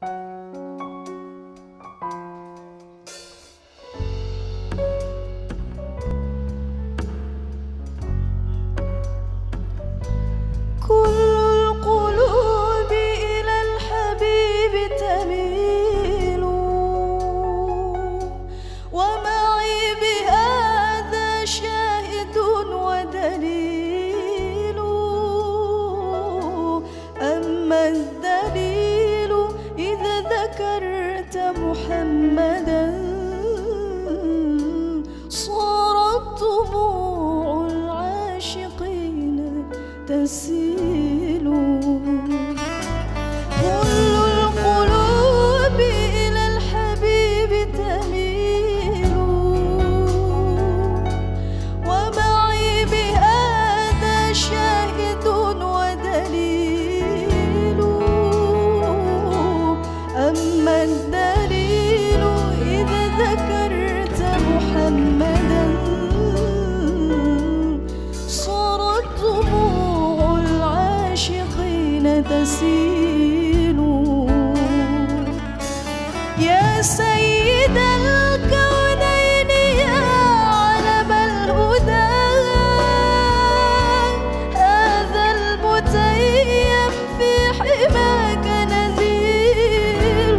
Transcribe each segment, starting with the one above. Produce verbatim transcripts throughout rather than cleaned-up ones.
الدليل إذا ذكرت محمدا صارت دموع العاشقين تسيل. كل القلوب إلى الحبيب تميل ومعي بهذا شاهد ودليل. أما الدليل إذا ذكرت محمدا صارت دموع العاشقين تسيل. يا سيد الكونين يا علم الهدى هذا المتيم في حماك نزيل.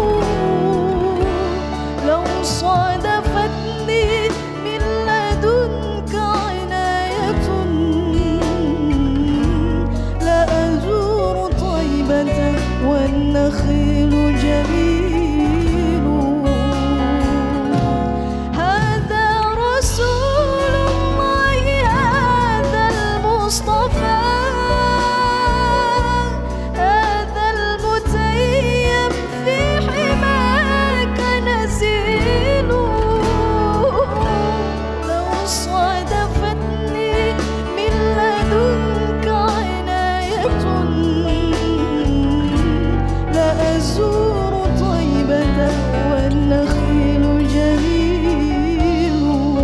لو صادفتني من لدنك عناية لأزور طيبة والنخيل جميل. هذا رسول الله هذا المصطفى هذا المتيم في حماك نزيل. لو صادفتني من لدنك عناية لأزور طيبة والنخيل جميل.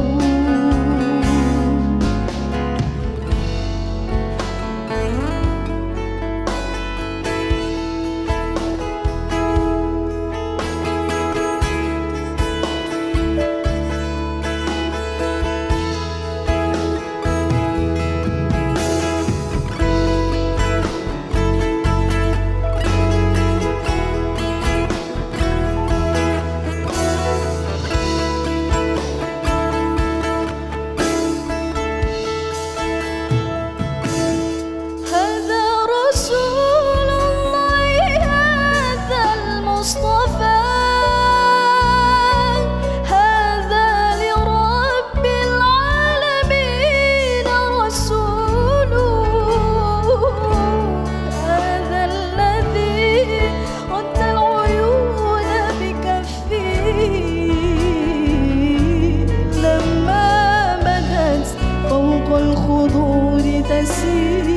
هذا رسول الله هذا المصطفى هذا لرب العالمين رسول. هذا الذي رد العيون بكفه لما بدت فوق الخدور تسيل.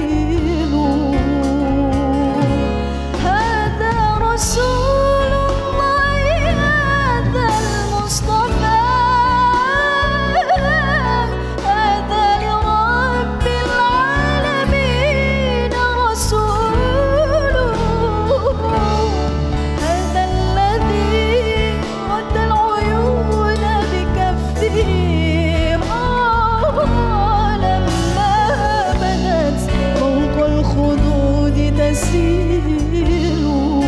هذا رسول الله هذا المصطفى هذا لرب العالمين رسول. هذا الذي رد العيون بكفه لما بدت فوق الخدود تسيل.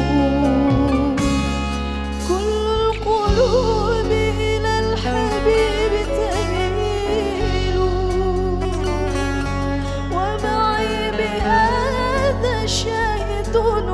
كل القلوب إلى الحبيب تميل ومعي بهذا شاهد